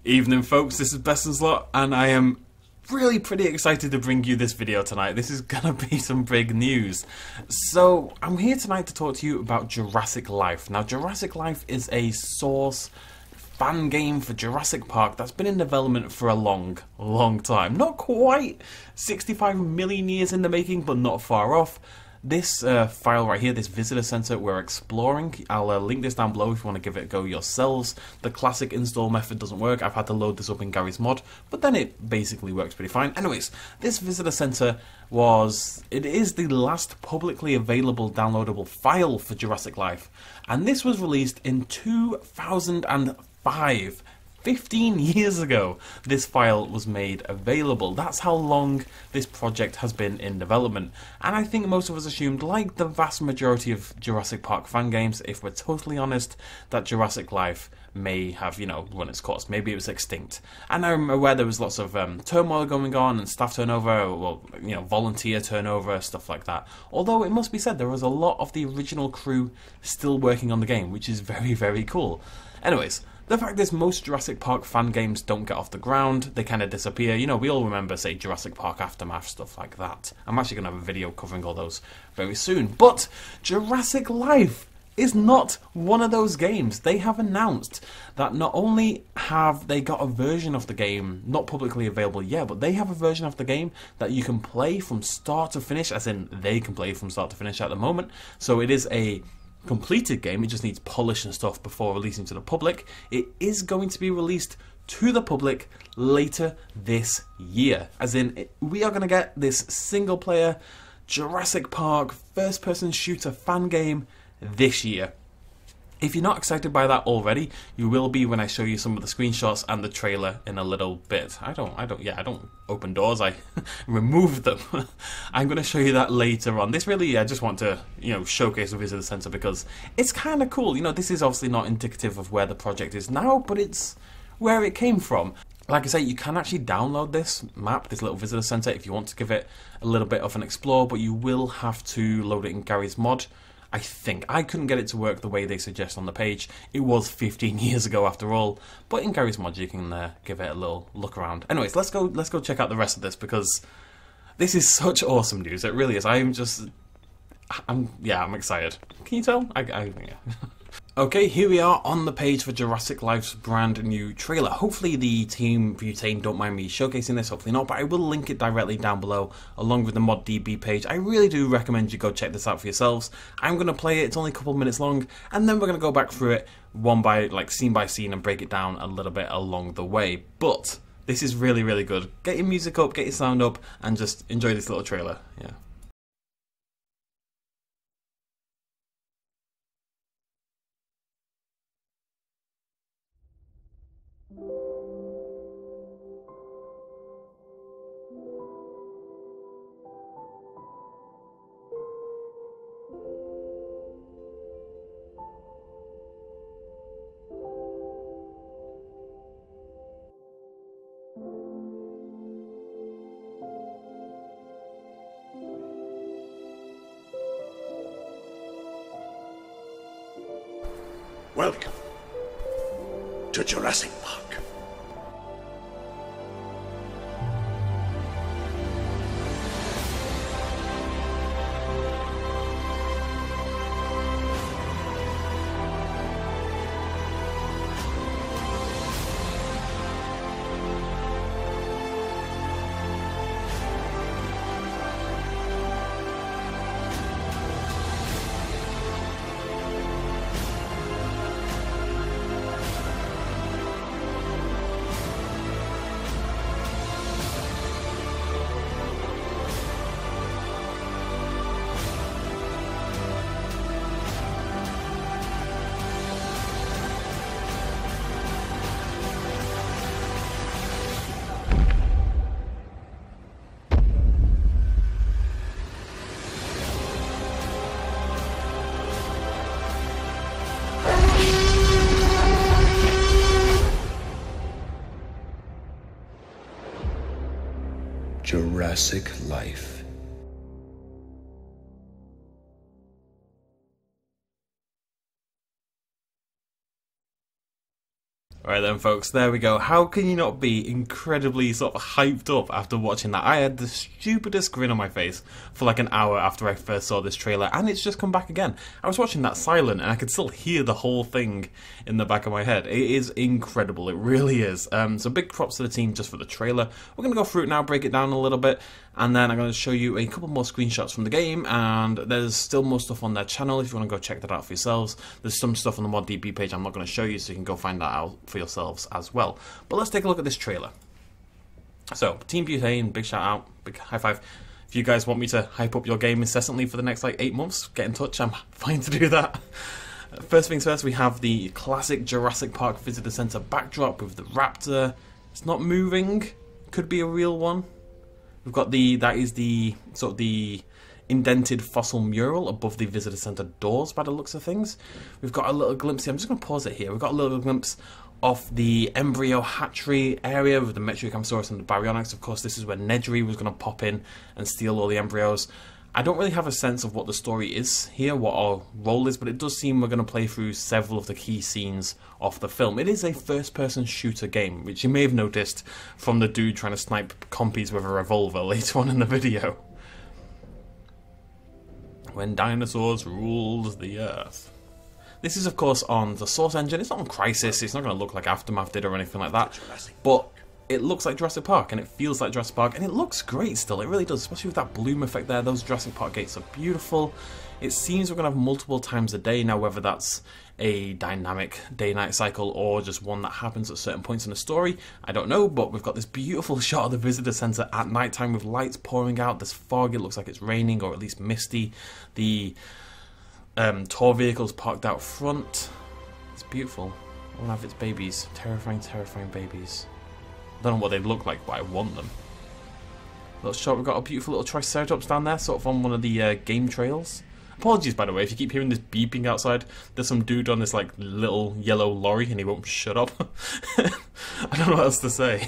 Evening folks, this is BestInSlot and I am really pretty excited to bring you this video tonight. This is gonna be some big news. So I'm here tonight to talk to you about Jurassic Life. Now Jurassic Life is a source fan game for Jurassic Park that's been in development for a long time. Not quite 65 million years in the making, but not far off. This file right here, this visitor center we're exploring, I'll link this down below if you want to give it a go yourselves. The classic install method doesn't work. I've had to load this up in Gary's mod, but then it basically works pretty fine. Anyways, this visitor center is the last publicly available downloadable file for Jurassic Life, and this was released in 2005. 15 years ago, this file was made available. That's how long this project has been in development. And I think most of us assumed, like the vast majority of Jurassic Park fan games, if we're totally honest, that Jurassic Life may have, run its course. Maybe it was extinct. And I'm aware there was lots of turmoil going on and staff turnover, volunteer turnover, stuff like that. Although it must be said, there was a lot of the original crew still working on the game, which is very, very cool. Anyways, the fact is, most Jurassic Park fan games don't get off the ground, they kind of disappear. We all remember, say, Jurassic Park Aftermath, stuff like that. I'm actually going to have a video covering all those very soon. But Jurassic Life is not one of those games. They have announced that not only have they got a version of the game not publicly available yet, but they have a version of the game that you can play from start to finish, as in they can play from start to finish at the moment. So it is a completed game, it just needs polish and stuff before releasing to the public. It is going to be released to the public later this year, as in we are going to get this single player Jurassic Park first person shooter fan game this year. If you're not excited by that already, you will be when I show you some of the screenshots and the trailer in a little bit. I don't open doors, I remove them. I'm going to show you that later on. This really, I just want to, showcase the visitor center because it's kind of cool. This is obviously not indicative of where the project is now, but it's where it came from. Like I say, you can actually download this map, this little visitor center, if you want to give it a little bit of an explore, but you will have to load it in Gary's mod. I think. I couldn't get it to work the way they suggest on the page. It was 15 years ago after all, but in Gary's mod you can give it a little look around. Anyways, let's go check out the rest of this because this is such awesome news. It really is. I'm excited. Can you tell? Yeah. Okay, here we are on the page for Jurassic Life's brand new trailer. Hopefully the team Butane don't mind me showcasing this, hopefully not, but I will link it directly down below along with the ModDB page. I really do recommend you go check this out for yourselves. I'm going to play it, it's only a couple minutes long, and then we're going to go back through it scene by scene and break it down a little bit along the way. But this is really, really good. Get your music up, get your sound up, and just enjoy this little trailer. Yeah. Welcome to Jurassic Park. Jurassic Life. Right then, folks, there we go. How can you not be incredibly sort of hyped up after watching that? I had the stupidest grin on my face for like an hour after I first saw this trailer, and it's just come back again. I was watching that silent, and I could still hear the whole thing in the back of my head. It is incredible, it really is. So big props to the team just for the trailer. We're going to go through it now, break it down a little bit, and then I'm going to show you a couple more screenshots from the game, and there's still more stuff on their channel if you want to go check that out for yourselves. There's some stuff on the ModDB page I'm not going to show you, so you can go find that out for yourselves as well. But let's take a look at this trailer. So, Team Butane, big shout out, big high five. If you guys want me to hype up your game incessantly for the next like 8 months, get in touch, I'm fine to do that. First things first, we have the classic Jurassic Park Visitor Center backdrop with the raptor. It's not moving, could be a real one. We've got that is the sort of the indented fossil mural above the visitor center doors by the looks of things. We've got a little glimpse here. I'm just going to pause it here. We've got a little glimpse of the embryo hatchery area with the Metriacamsaurus and the Baryonyx. Of course, this is where Nedry was going to pop in and steal all the embryos. I don't really have a sense of what the story is here, what our role is, but it does seem we're going to play through several of the key scenes of the film. It is a first-person shooter game, which you may have noticed from the dude trying to snipe compies with a revolver later on in the video. When dinosaurs ruled the earth. This is, of course, on the Source engine. It's not on Crysis. It's not going to look like Aftermath did or anything like that. But it looks like Jurassic Park, and it feels like Jurassic Park, and it looks great still. It really does, especially with that bloom effect there. Those Jurassic Park gates are beautiful. It seems we're going to have multiple times a day now, whether that's a dynamic day-night cycle or just one that happens at certain points in the story. I don't know, but we've got this beautiful shot of the visitor center at nighttime with lights pouring out. There's fog. It looks like it's raining or at least misty. The tour vehicle's parked out front. It's beautiful. I want to have its babies. Terrifying, terrifying babies. I don't know what they look like, but I want them. Little shot, we've got a beautiful little Triceratops down there, sort of on one of the game trails. Apologies, by the way, if you keep hearing this beeping outside. There's some dude on this like little yellow lorry, and he won't shut up. I don't know what else to say.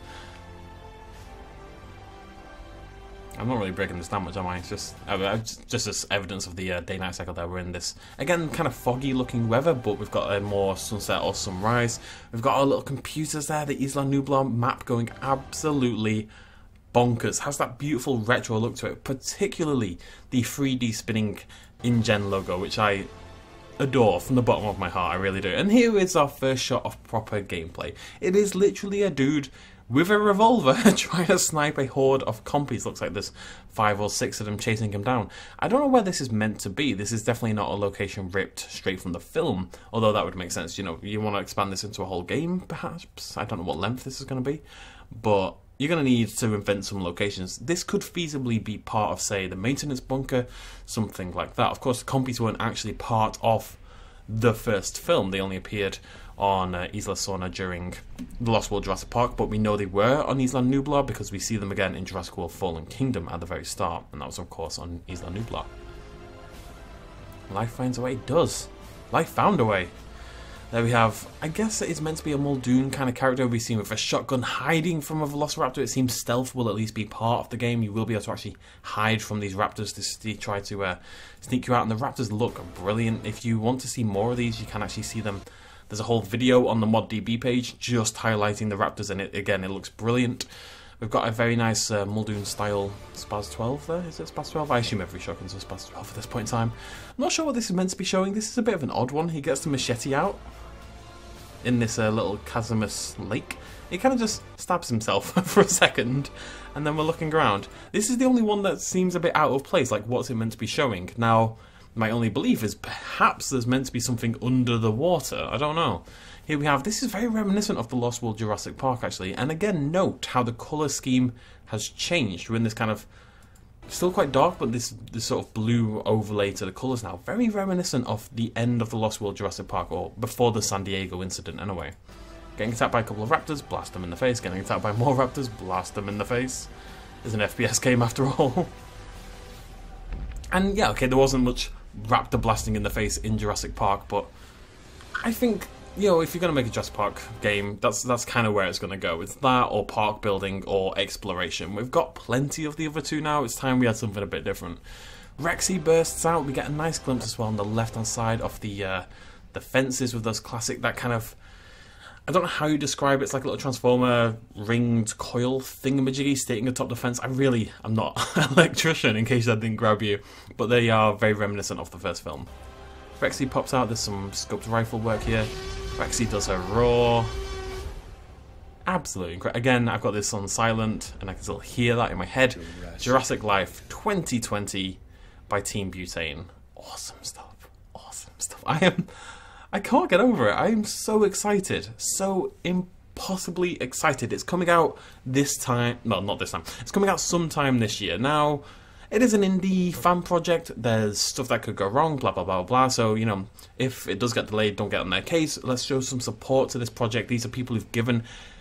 I'm not really breaking this down much, am I? It's just as evidence of the day-night cycle that we're in this. Again, kind of foggy-looking weather, but we've got a more sunset or sunrise. We've got our little computers there, the Isla Nublar map going absolutely bonkers. Has that beautiful retro look to it, particularly the 3D spinning InGen logo, which I adore from the bottom of my heart, I really do. And here is our first shot of proper gameplay. It is literally a dude with a revolver trying to snipe a horde of compies. Looks like there's 5 or 6 of them chasing him down. I don't know where this is meant to be. This is definitely not a location ripped straight from the film, although that would make sense. You know, you want to expand this into a whole game, perhaps? I don't know what length this is going to be, but you're going to need to invent some locations. This could feasibly be part of, say, the maintenance bunker, something like that. Of course, the compies weren't actually part of the first film. They only appeared on Isla Sorna during the Lost World Jurassic Park, but we know they were on Isla Nublar because we see them again in Jurassic World Fallen Kingdom at the very start, and that was of course on Isla Nublar. Life finds a way. It does. Life found a way. There we have, I guess it is meant to be a Muldoon kind of character. We've seen with a shotgun hiding from a Velociraptor. It seems stealth will at least be part of the game. You will be able to actually hide from these raptors to try to sneak you out, and the raptors look brilliant. If you want to see more of these, you can actually see them. There's a whole video on the ModDB page just highlighting the raptors, and it looks brilliant. We've got a very nice Muldoon style Spaz 12 there. Is it Spaz 12? I assume every shotgun's a Spaz 12 at this point in time. I'm not sure what this is meant to be showing. This is a bit of an odd one. He gets the machete out in this little chasmous lake. He kind of just stabs himself for a second, and then we're looking around. This is the only one that seems a bit out of place. Like, what's it meant to be showing? Now, my only belief is perhaps there's meant to be something under the water. I don't know. Here we have, this is very reminiscent of the Lost World Jurassic Park, actually. And again, note how the colour scheme has changed. We're in this kind of, still quite dark, but this sort of blue overlay to the colours now. Very reminiscent of the end of the Lost World Jurassic Park, or before the San Diego incident, anyway. Getting attacked by a couple of raptors, blast them in the face. Getting attacked by more raptors, blast them in the face. It's an FPS game after all. And yeah, okay, there wasn't much raptor blasting in the face in Jurassic Park, but I think, you know, if you're going to make a Jurassic Park game, that's kind of where it's going to go. It's that or park building or exploration. We've got plenty of the other two now. It's time we had something a bit different. Rexy bursts out. We get a nice glimpse as well on the left-hand side of the fences with those classic, that kind of, I don't know how you describe it. It's like a little transformer ringed coil thingamajiggy stating atop the fence. I'm not an electrician, in case that didn't grab you, but they are very reminiscent of the first film. Rexy pops out. There's some scoped rifle work here. Rexy does her roar. Absolutely incredible. Again, I've got this on silent, and I can still hear that in my head. Jurassic Life 2020 by Team Butane. Awesome stuff. Awesome stuff. I can't get over it. I am so excited. So impossibly excited. It's coming out this time. No, not this time. It's coming out sometime this year. Now, it is an indie fan project. There's stuff that could go wrong, blah, blah, blah, blah. So, you know, if it does get delayed, don't get on their case. Let's show some support to this project. These are people who've given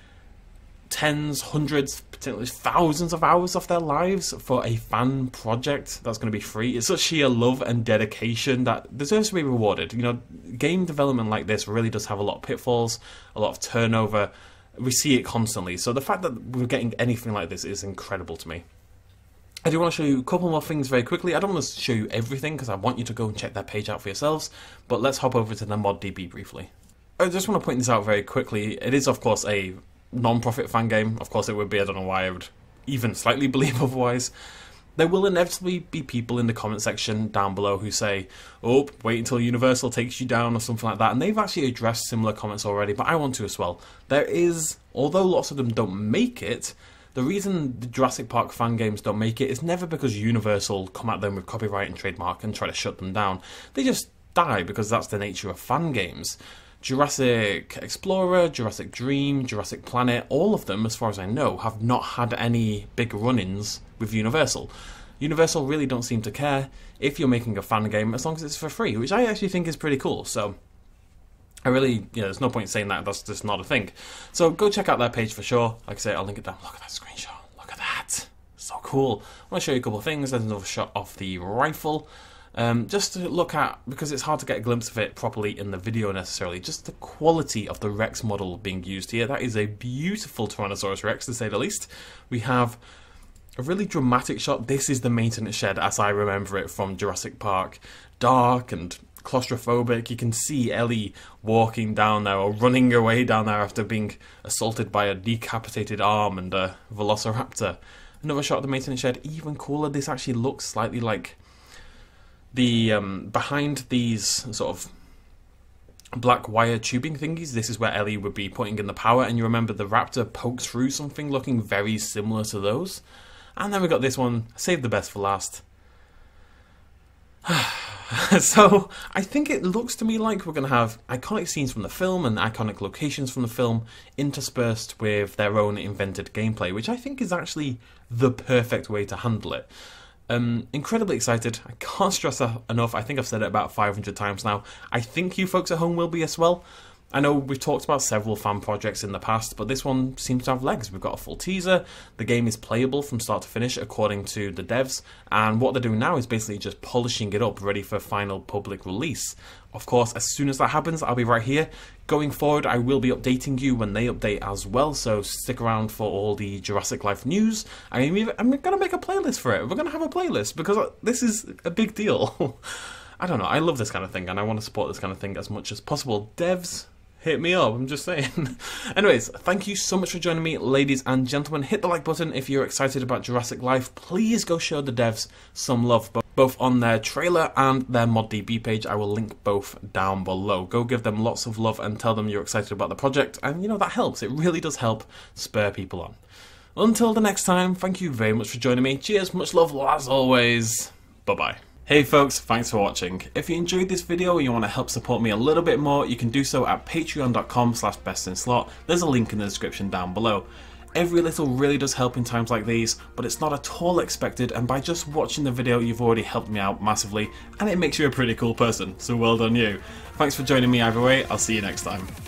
tens, hundreds, potentially thousands of hours of their lives for a fan project that's going to be free. It's such sheer love and dedication that deserves to be rewarded. You know, game development like this really does have a lot of pitfalls, a lot of turnover. We see it constantly. So the fact that we're getting anything like this is incredible to me. I do want to show you a couple more things very quickly. I don't want to show you everything because I want you to go and check that page out for yourselves. But let's hop over to the ModDB briefly. I just want to point this out very quickly. It is, of course, a non-profit fan game. Of course it would be. I don't know why I would even slightly believe otherwise. There will inevitably be people in the comment section down below who say, oh, wait until Universal takes you down or something like that, and they've actually addressed similar comments already, but I want to as well. There is, although lots of them don't make it, the reason the Jurassic Park fan games don't make it is never because Universal come at them with copyright and trademark and try to shut them down. They just die because that's the nature of fan games. Jurassic Explorer, Jurassic Dream, Jurassic Planet, all of them, as far as I know, have not had any big run-ins with Universal. Universal really don't seem to care if you're making a fan game as long as it's for free, which I actually think is pretty cool. So I really, there's no point saying that, that's just not a thing. So go check out their page for sure. Like I say, I'll link it down. Look at that screenshot. Look at that. So cool. I want to show you a couple of things. There's another shot of the rifle. Just to look at, because it's hard to get a glimpse of it properly in the video necessarily, just the quality of the Rex model being used here. That is a beautiful Tyrannosaurus Rex, to say the least. We have a really dramatic shot. This is the maintenance shed as I remember it from Jurassic Park. Dark and claustrophobic. You can see Ellie walking down there or running away down there after being assaulted by a decapitated arm and a velociraptor. Another shot of the maintenance shed, even cooler. This actually looks slightly like the behind these sort of black wire tubing thingies. This is where Ellie would be putting in the power, and you remember the raptor pokes through something looking very similar to those. And then we got this one, saved the best for last. So I think it looks to me like we're going to have iconic scenes from the film and iconic locations from the film interspersed with their own invented gameplay, which I think is actually the perfect way to handle it. Incredibly excited. I can't stress that enough. I think I've said it about 500 times now. I think you folks at home will be as well. I know we've talked about several fan projects in the past, but this one seems to have legs. We've got a full teaser. The game is playable from start to finish according to the devs, and what they're doing now is basically just polishing it up, ready for final public release. Of course, as soon as that happens, I'll be right here. Going forward, I will be updating you when they update as well, so stick around for all the Jurassic Life news. I'm going to make a playlist for it. We're going to have a playlist, because this is a big deal. I don't know, I love this kind of thing, and I want to support this kind of thing as much as possible. Devs, hit me up, I'm just saying. Anyways, thank you so much for joining me, ladies and gentlemen. Hit the like button if you're excited about Jurassic Life. Please go show the devs some love, both on their trailer and their ModDB page. I will link both down below. Go give them lots of love and tell them you're excited about the project, and that helps. It really does help spur people on. Until the next time, thank you very much for joining me. Cheers, much love as always. Bye-bye. Hey folks, thanks for watching. If you enjoyed this video and you want to help support me a little bit more, you can do so at patreon.com/bestinslot. There's a link in the description down below. Every little really does help in times like these, but it's not at all expected, and by just watching the video you've already helped me out massively, and it makes you a pretty cool person, so well done you. Thanks for joining me either way, I'll see you next time.